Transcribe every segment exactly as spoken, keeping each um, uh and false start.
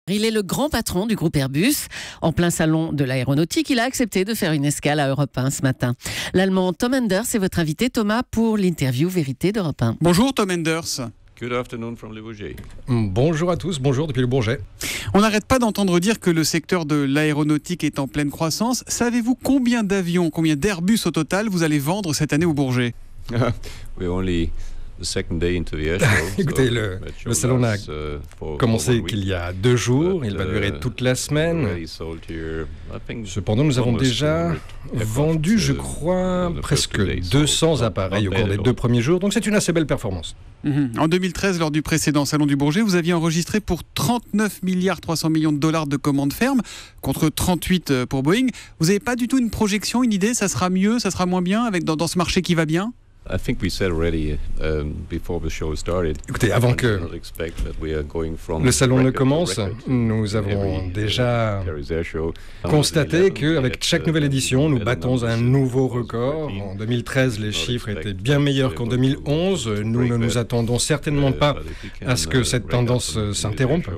Il est le grand patron du groupe Airbus. En plein salon de l'aéronautique, il a accepté de faire une escale à Europe un ce matin. L'Allemand Tom Enders est votre invité, Thomas, pour l'interview Vérité d'Europe un. Bonjour Tom Enders. Good afternoon from Le Bourget. Bonjour à tous, bonjour depuis le Bourget. On n'arrête pas d'entendre dire que le secteur de l'aéronautique est en pleine croissance. Savez-vous combien d'avions, combien d'Airbus au total vous allez vendre cette année au Bourget? We're only the second day into the air show. Écoutez, so le, that show le salon n'a lasts, uh, for commencé over a qu'il week. y a deux jours, But, il va uh, durer toute la semaine. already sold here, I think Cependant, nous avons almost déjà two hundred vendu, aircraft, je uh, crois, in the first presque two days. deux So cents not- appareils not au cours bad des at deux all. premiers jours, donc c'est une assez belle performance. Mhm. En deux mille treize, lors du précédent salon du Bourget, vous aviez enregistré pour trente-neuf milliards trois cents millions de dollars de commandes fermes, contre trente-huit pour Boeing. Vous n'avez pas du tout une projection, une idée? Ça sera mieux, ça sera moins bien avec, dans, dans ce marché qui va bien? I think we said already um, before the show started. Écoutez, avant que I do not expect that we are going from le salon ne record to commence, record nous in avons every, uh, déjà Paris Air Show. constaté qu'avec chaque nouvelle édition, nous uh, battons un nouveau record. En deux mille treize, les chiffres étaient bien meilleurs qu'en deux mille onze. Nous ne nous attendons certainement pas à ce que cette tendance euh, s'interrompe.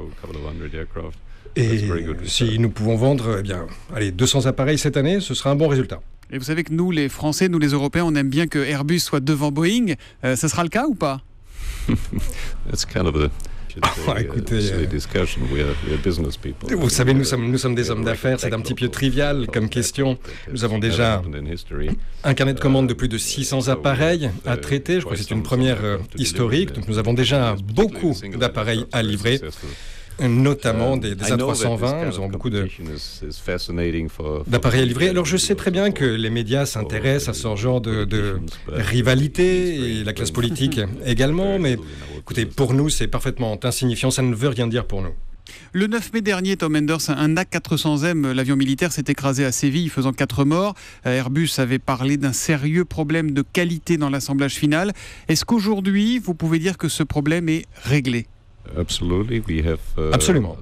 Et si nous pouvons vendre eh bien, allez, deux cents appareils cette année, ce sera un bon résultat. Et vous savez que nous, les Français, nous les Européens, on aime bien que Airbus soit devant Boeing. Euh, ça sera le cas ou pas? It's kind of a Ah, écoutez, silly euh, discussion. We are, we are business people. Vous savez, nous sommes, nous sommes des hommes d'affaires, c'est un petit peu trivial comme question. Nous avons déjà un carnet de commandes de plus de six cents appareils à traiter. Je crois que c'est une première euh, historique. Donc nous avons déjà beaucoup d'appareils à livrer, notamment des, des A trois cent vingt. Nous avons beaucoup de, d'appareils à livrer. Alors je sais très bien que les médias s'intéressent à ce genre de, de rivalité et la classe politique également, mais écoutez, pour nous c'est parfaitement insignifiant, ça ne veut rien dire pour nous. Le neuf mai dernier, Tom Enders, un A quatre cents M, l'avion militaire, s'est écrasé à Séville, faisant quatre morts. Airbus avait parlé d'un sérieux problème de qualité dans l'assemblage final. Est-ce qu'aujourd'hui, vous pouvez dire que ce problème est réglé? Absolument.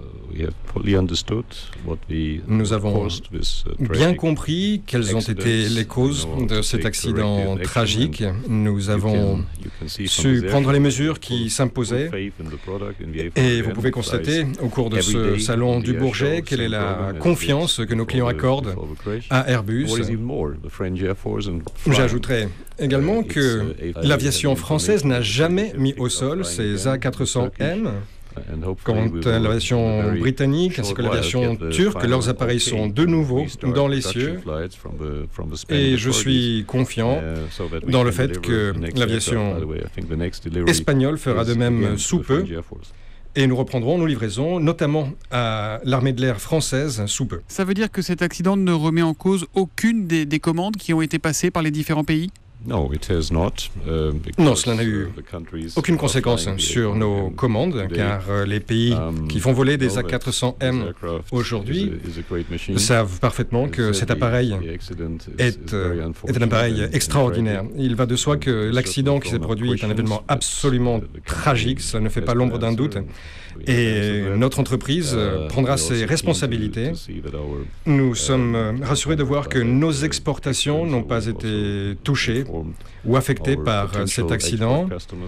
Nous avons bien compris quelles ont été les causes de cet accident tragique. Nous avons su prendre les mesures qui s'imposaient. Et vous pouvez constater au cours de ce salon du Bourget quelle est la confiance que nos clients accordent à Airbus. J'ajouterai également que l'aviation française n'a jamais mis au sol ces A quatre cents M. Quant à l'aviation britannique ainsi que l'aviation turque, leurs appareils sont de nouveau dans les cieux et je suis confiant dans le fait que l'aviation espagnole fera de même sous peu et nous reprendrons nos livraisons, notamment à l'armée de l'air française, sous peu. Ça veut dire que cet accident ne remet en cause aucune des, des commandes qui ont été passées par les différents pays? Non, cela n'a eu aucune conséquence sur nos commandes, car les pays qui font voler des A quatre cents M aujourd'hui savent parfaitement que cet appareil est, euh, est un appareil extraordinaire. Il va de soi que l'accident qui s'est produit est un événement absolument tragique, ça ne fait pas l'ombre d'un doute. Et notre entreprise prendra ses responsabilités. Nous sommes rassurés de voir que nos exportations n'ont pas été touchées ou affectées par cet accident.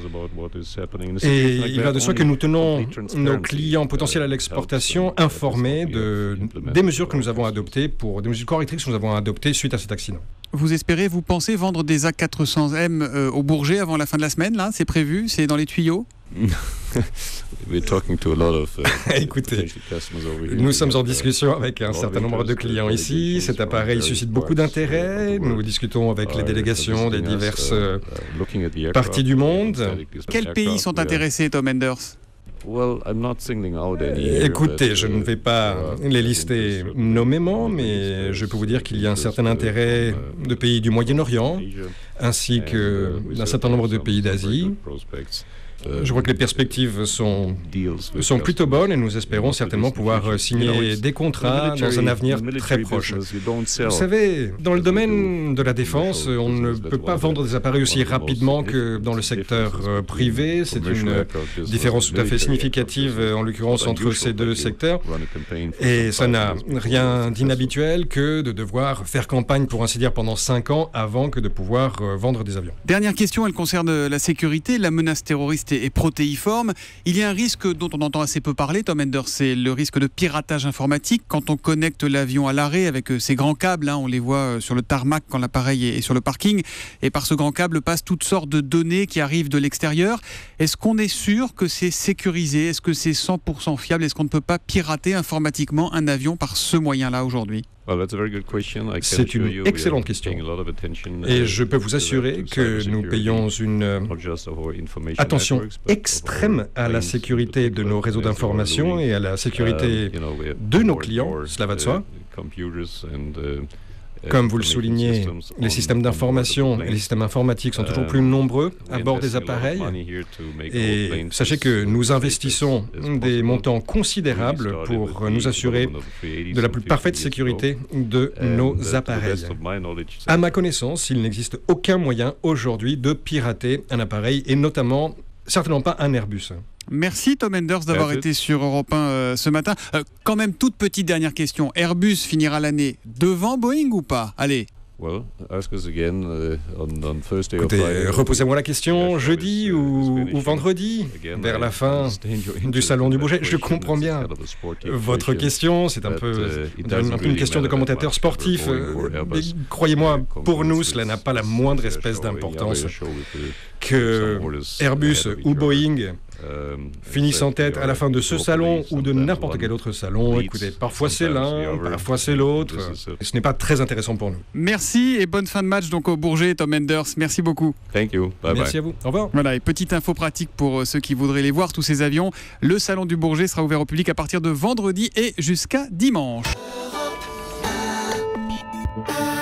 Et il va de soi que nous tenons nos clients potentiels à l'exportation informés de, des mesures que nous avons adoptées, pour, des mesures correctrices que nous avons adoptées suite à cet accident. Vous espérez, vous pensez vendre des A quatre cents M euh, au Bourget avant la fin de la semaine, là? C'est prévu? C'est dans les tuyaux? Écoutez, nous sommes en discussion avec un certain nombre de clients ici. Cet appareil suscite beaucoup d'intérêt. Nous discutons avec les délégations des diverses parties du monde. Quels pays sont intéressés, Tom Enders? Écoutez, je ne vais pas les lister nommément, mais je peux vous dire qu'il y a un certain intérêt de pays du Moyen-Orient, ainsi que d'un certain nombre de pays d'Asie. Je crois que les perspectives sont, sont plutôt bonnes et nous espérons certainement pouvoir signer des contrats dans un avenir très proche. Vous savez, dans le domaine de la défense, on ne peut pas vendre des appareils aussi rapidement que dans le secteur privé. C'est une différence tout à fait significative, en l'occurrence, entre ces deux secteurs. Et ça n'a rien d'inhabituel que de devoir faire campagne, pour ainsi dire, pendant cinq ans avant que de pouvoir vendre des avions. Dernière question, elle concerne la sécurité. La menace terroriste robuste et protéiforme. Il y a un risque dont on entend assez peu parler, Tom Enders, c'est le risque de piratage informatique. Quand on connecte l'avion à l'arrêt avec ces grands câbles, hein, on les voit sur le tarmac quand l'appareil est sur le parking, et par ce grand câble passent toutes sortes de données qui arrivent de l'extérieur. Est-ce qu'on est sûr que c'est sécurisé? Est-ce que c'est cent pour cent fiable? Est-ce qu'on ne peut pas pirater informatiquement un avion par ce moyen-là aujourd'hui? C'est une excellente question. Et je peux vous assurer que nous payons une attention extrême à la sécurité de nos réseaux d'information et à la sécurité de nos clients, cela va de soi. Comme vous le soulignez, les systèmes d'information et les systèmes informatiques sont toujours plus nombreux à bord des appareils. Et sachez que nous investissons des montants considérables pour nous assurer de la plus parfaite sécurité de nos appareils. À ma connaissance, il n'existe aucun moyen aujourd'hui de pirater un appareil, et notamment, certainement pas un Airbus. Merci Tom Enders d'avoir été sur Europe un euh, ce matin. Euh, quand même, toute petite dernière question. Airbus finira l'année devant Boeing ou pas? Allez. Écoutez, reposez-moi la question jeudi ou, ou vendredi, vers la fin du Salon du Bourget. Je comprends bien votre question, c'est un peu, un peu une question de commentateur sportif. Mais croyez-moi, pour nous, cela n'a pas la moindre espèce d'importance. Que Airbus ou Boeing finissent en tête à la fin de ce salon ou de n'importe quel autre salon. Écoutez, parfois c'est l'un, parfois c'est l'autre. Ce n'est pas très intéressant pour nous. Merci et bonne fin de match donc au Bourget, Tom Enders. Merci beaucoup. Thank you. Bye Merci bye. à vous. Au revoir. Voilà, et petite info pratique pour ceux qui voudraient les voir, tous ces avions. Le salon du Bourget sera ouvert au public à partir de vendredi et jusqu'à dimanche.